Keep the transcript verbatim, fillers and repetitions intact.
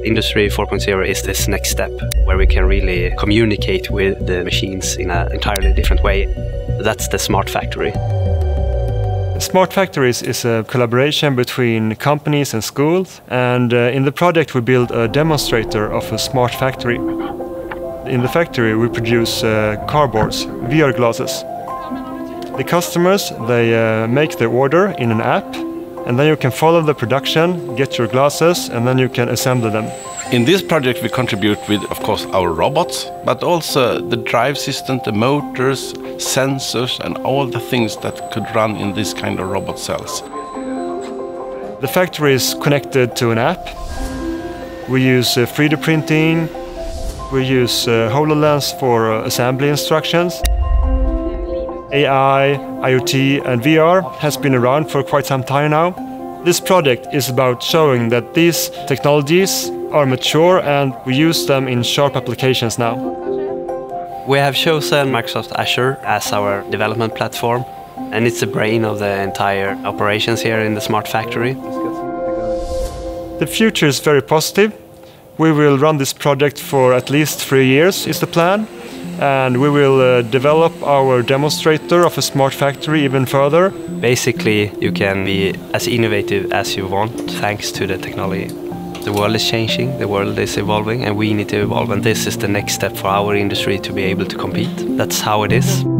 Industry four point oh is this next step where we can really communicate with the machines in an entirely different way. That's the smart factory. Smart Factories is a collaboration between companies and schools, and uh, in the project we build a demonstrator of a smart factory. In the factory we produce uh, cardboards, V R glasses. The customers, they uh, make their order in an app, and then you can follow the production, get your glasses, and then you can assemble them. In this project we contribute with, of course, our robots, but also the drive system, the motors, sensors, and all the things that could run in this kind of robot cells. The factory is connected to an app. We use uh, three D printing, we use uh, HoloLens for uh, assembly instructions. A I, IoT and V R has been around for quite some time now. This project is about showing that these technologies are mature and we use them in sharp applications now. We have chosen Microsoft Azure as our development platform, and it's the brain of the entire operations here in the Smart Factory. The future is very positive. We will run this project for at least three years is the plan, and we will uh, develop our demonstrator of a smart factory even further. Basically, you can be as innovative as you want thanks to the technology. The world is changing, the world is evolving, and we need to evolve, and this is the next step for our industry to be able to compete. That's how it is.